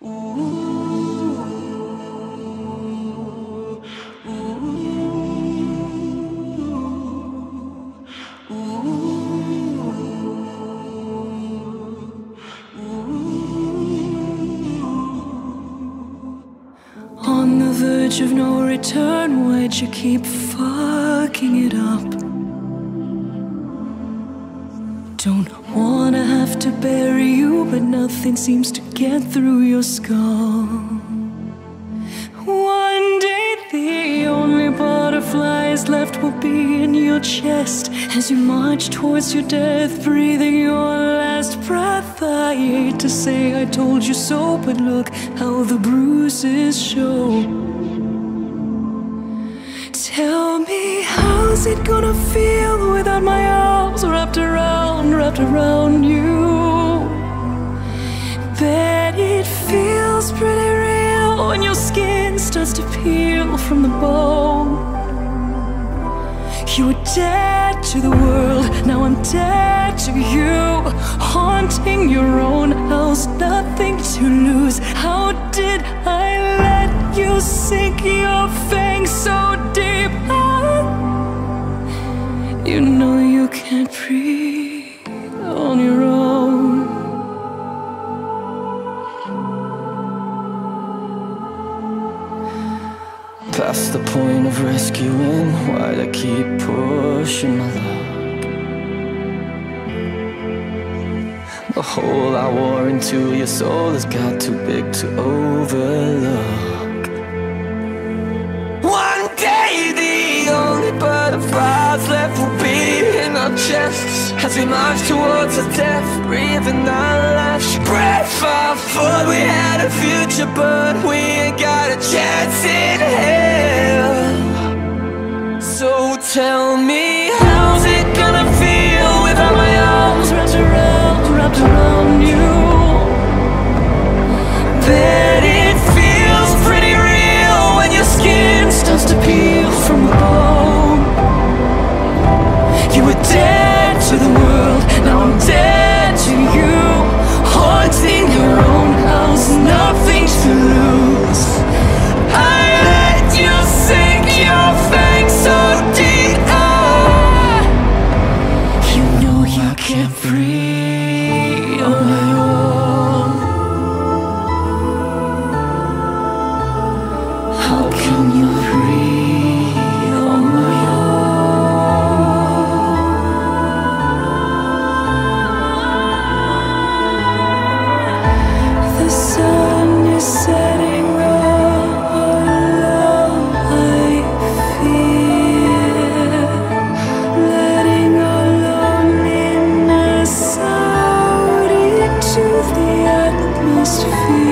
On the verge of no return, why'd you keep fucking it up? Don't wanna have to bury you, but nothing seems to get through your skull. One day the only butterflies left will be in your chest as you march towards your death, breathing your last breath. I hate to say I told you so, but look how the bruises show. Tell me, how's it gonna feel without my arms wrapped around you? Bet it feels pretty real when your skin starts to peel from the bone. You were dead to the world, now I'm dead to you. Haunting your own house, nothing to lose. How did I let you sink your fangs so deep? You know you can't breathe on your own. Past the point of rescuing, why'd I keep pushing my luck? The hole I wore into your soul has got too big to overlook. One day the only butterflies left will be in our chests as we march towards our death, breathing our last breath. I thought we had a future, but we ain't got a chance in hell. So tell me, how's it gonna feel without my arms wrapped around you? Bet it feels pretty real when your skin starts to peel from the bone. You were dead to the world, now I'm dead to you. Haunting your own house, nothing to lose. I let you sink your fangs so deep. You know you can't breathe on your own. How can you breathe on my own? The sun is setting low, I fear, letting our loneliness out into the atmosphere.